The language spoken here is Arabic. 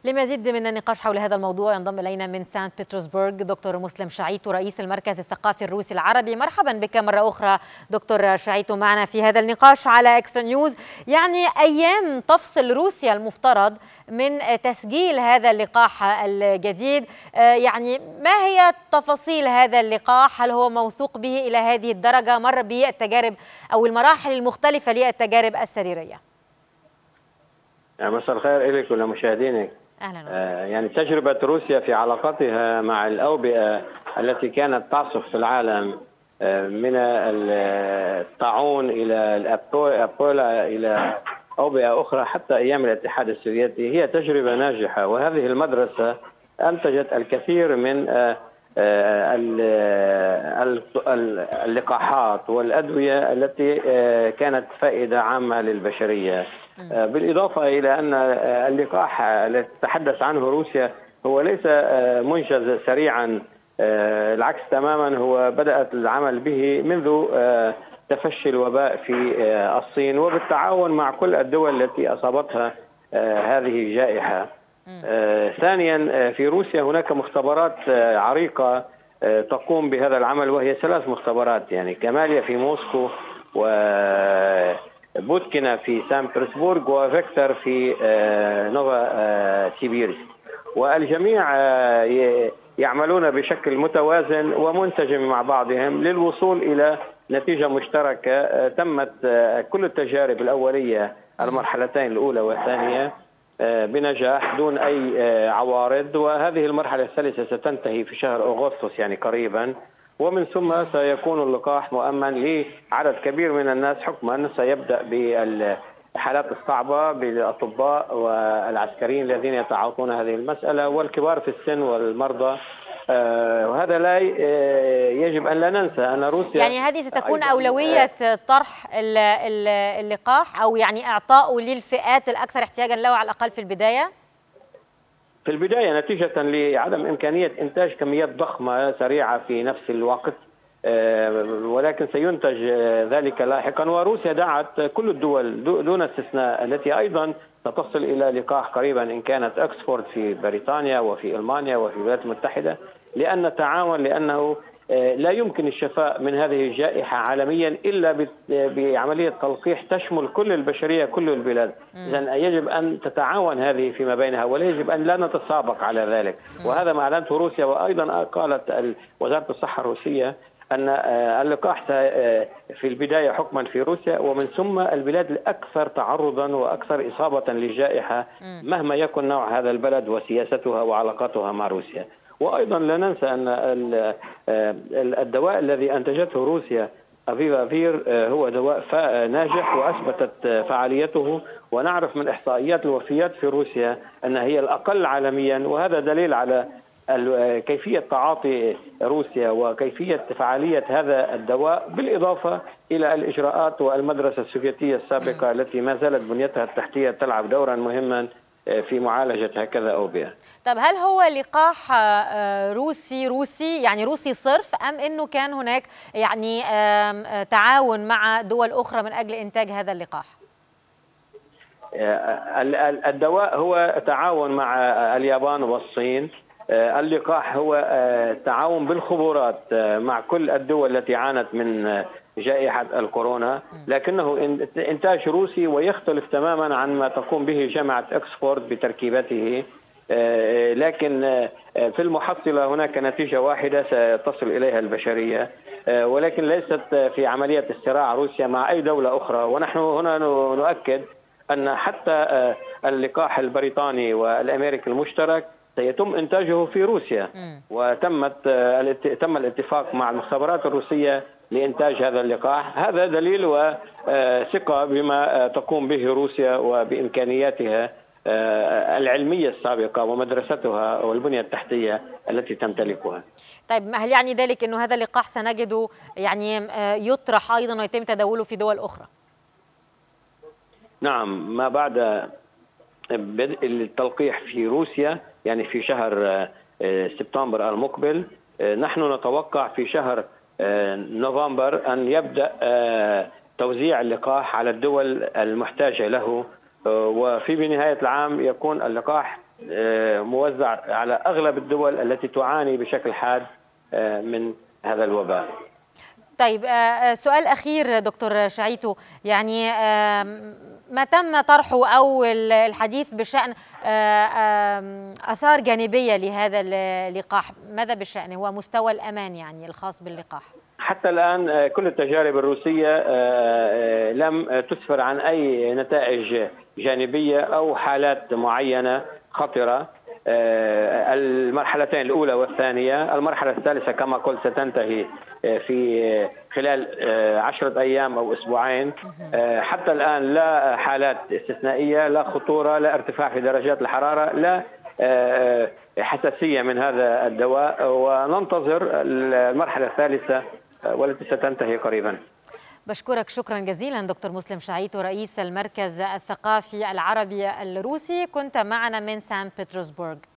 لمزيد من النقاش حول هذا الموضوع ينضم إلينا من سانت بطرسبرغ دكتور مسلم شعيتو رئيس المركز الثقافي الروسي العربي. مرحبا بك مرة أخرى دكتور شعيتو معنا في هذا النقاش على إكسترا نيوز. يعني أيام تفصل روسيا المفترض من تسجيل هذا اللقاح الجديد، يعني ما هي تفاصيل هذا اللقاح؟ هل هو موثوق به إلى هذه الدرجة؟ مر به التجارب أو المراحل المختلفة للتجارب السريرية؟ مساء الخير لك ولمشاهدينك. أهلا وسهلا. يعني تجربة روسيا في علاقتها مع الأوبئة التي كانت تعصف في العالم من الطاعون إلى الأبولا إلى أوبئة أخرى حتى أيام الاتحاد السوفيتي هي تجربة ناجحة، وهذه المدرسة أنتجت الكثير من اللقاحات والأدوية التي كانت فائدة عامة للبشرية، بالإضافة إلى أن اللقاح الذي تتحدث عنه روسيا هو ليس منجز سريعا، العكس تماما، هو بدأت العمل به منذ تفشي الوباء في الصين وبالتعاون مع كل الدول التي أصابتها هذه الجائحة. ثانيا في روسيا هناك مختبرات عريقة تقوم بهذا العمل، وهي 3 مختبرات، يعني كماليا في موسكو وبوتكينا في سان بطرسبورغ وفيكتور في نوفا سيبيرسك، والجميع يعملون بشكل متوازن ومنسجم مع بعضهم للوصول إلى نتيجة مشتركة. تمت كل التجارب الأولية المرحلتين الأولى والثانية بنجاح دون أي عوارض، وهذه المرحلة الثالثة ستنتهي في شهر أغسطس يعني قريبا، ومن ثم سيكون اللقاح مؤمن لعدد كبير من الناس، حكما سيبدأ بالحالات الصعبة بالأطباء والعسكريين الذين يتعاطون هذه المسألة والكبار في السن والمرضى. وهذا لا يجب أن لا ننسى أن روسيا يعني هذه ستكون أولوية طرح اللقاح أو يعني إعطائه للفئات الأكثر احتياجا له على الأقل في البداية؟ في البداية نتيجة لعدم إمكانية إنتاج كميات ضخمة سريعة في نفس الوقت، ولكن سينتج ذلك لاحقا. وروسيا دعت كل الدول دون استثناء التي أيضا ستصل إلى لقاح قريبا، إن كانت أكسفورد في بريطانيا وفي ألمانيا وفي الولايات المتحدة، لأن التعاون، لأنه لا يمكن الشفاء من هذه الجائحة عالميا إلا بعملية تلقيح تشمل كل البشرية كل البلاد. إذن يجب أن تتعاون هذه فيما بينها، ولا يجب أن لا نتسابق على ذلك. وهذا ما أعلنته روسيا، وأيضا قالت وزارة الصحة الروسية أن اللقاح في البداية حكما في روسيا، ومن ثم البلاد الأكثر تعرضا وأكثر إصابة للجائحة مهما يكن نوع هذا البلد وسياستها وعلاقاتها مع روسيا. وأيضا لا ننسى أن الدواء الذي أنتجته روسيا أفيفافير هو دواء ناجح وأثبتت فعاليته، ونعرف من إحصائيات الوفيات في روسيا أنها هي الأقل عالميا، وهذا دليل على كيفية تعاطي روسيا وكيفية فعالية هذا الدواء، بالإضافة إلى الإجراءات والمدرسة السوفيتية السابقة التي ما زالت بنيتها التحتية تلعب دورا مهما في معالجة هكذا أوبئة. طب هل هو لقاح روسي يعني روسي صرف، أم أنه كان هناك يعني تعاون مع دول أخرى من أجل إنتاج هذا اللقاح؟ الدواء هو تعاون مع اليابان والصين، اللقاح هو تعاون بالخبرات مع كل الدول التي عانت من جائحة الكورونا، لكنه إنتاج روسي ويختلف تماما عن ما تقوم به جامعة أكسفورد بتركيبته، لكن في المحصلة هناك نتيجة واحدة ستصل إليها البشرية، ولكن ليست في عملية الصراع روسيا مع أي دولة أخرى. ونحن هنا نؤكد أن حتى اللقاح البريطاني والأمريكي المشترك سيتم إنتاجه في روسيا، تم الاتفاق مع المختبرات الروسية لإنتاج هذا اللقاح. هذا دليل وثقة بما تقوم به روسيا وبإمكانياتها العلمية السابقة ومدرستها والبنية التحتية التي تمتلكها. طيب هل يعني ذلك أنه هذا اللقاح سنجده يعني يطرح أيضا ويتم تداوله في دول أخرى؟ نعم، ما بعد بدء التلقيح في روسيا يعني في شهر سبتمبر المقبل، نحن نتوقع في شهر نوفمبر أن يبدأ توزيع اللقاح على الدول المحتاجة له، وفي بنهاية العام يكون اللقاح موزع على أغلب الدول التي تعاني بشكل حاد من هذا الوباء. طيب، سؤال أخير دكتور شعيتو، يعني ما تم طرحه أو الحديث بشأن آثار جانبية لهذا اللقاح، ماذا بشأنه؟ هو مستوى الأمان يعني الخاص باللقاح. حتى الآن كل التجارب الروسية لم تسفر عن أي نتائج جانبية أو حالات معينة خطرة. المرحلتين الأولى والثانية، المرحلة الثالثة كما قلت ستنتهي في خلال 10 أيام أو أسبوعين. حتى الآن لا حالات استثنائية، لا خطورة، لا ارتفاع في درجات الحرارة، لا حساسية من هذا الدواء، وننتظر المرحلة الثالثة والتي ستنتهي قريبا. بشكرك شكرا جزيلا دكتور مسلم شعيتو، رئيس المركز الثقافي العربي الروسي، كنت معنا من سان بطرسبرغ.